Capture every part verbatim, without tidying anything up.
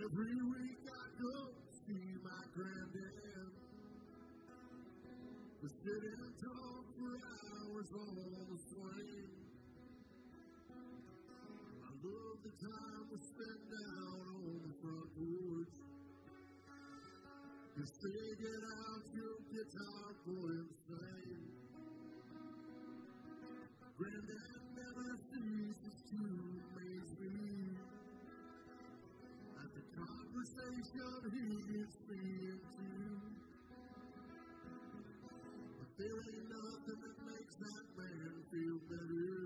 Every week I go see my granddad. We sit and talk for hours on the swing. I love the time we spend out on the front porch. Just say, get out your guitar, boy, and sing. Granddad never ceases to amaze me. At the conversation he gets me into. But there ain't nothing that makes that man feel better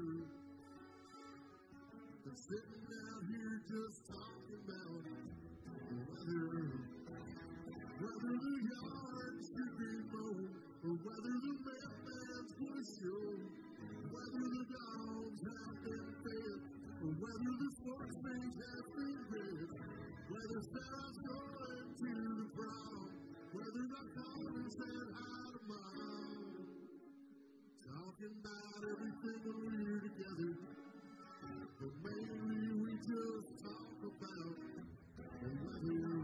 than sitting out here just talking about whether, whether the yard should be mowed, or whether the mailman's gonna show, whether the dogs have been fed, or whether the sports page has been read, whether Sarah's going to the prom, whether the Collins said hi to mom. Talking about everything when we're together, but mainly we just talk about the weather.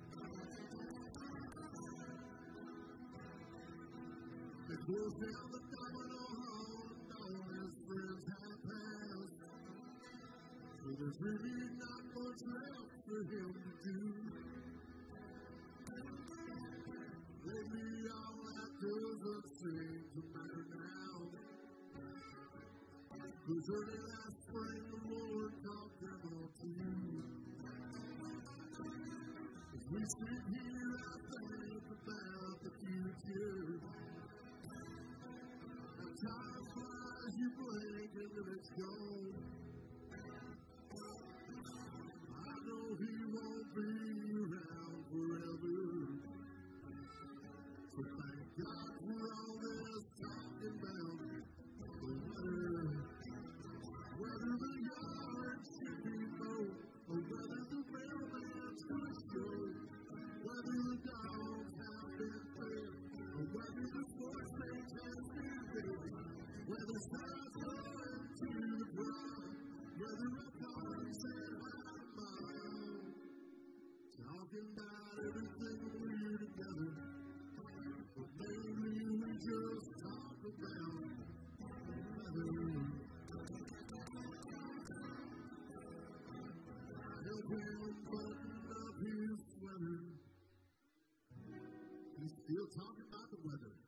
It goes down the domino hall and all his friends have passed. So there's really not much left for him to do. Lately all that doesn't seem to matter now. Cause early last spring the Lord talked him all to you. As we sit here I think about the future. Now time flies, you blink and then it's gone. I know he won't be around forever. So thank God for all this talking about the weather. Whether the yard should be mowed, or whether the mailman's gonna show, whether the dogs have been fed, or whether the sports page has been read, whether Sarah's going to the prom, whether a party said hi to mom. Talking about everything when we're together, but mainly we just talk about the weather. Help him button up his sweater. He's still talking about the weather.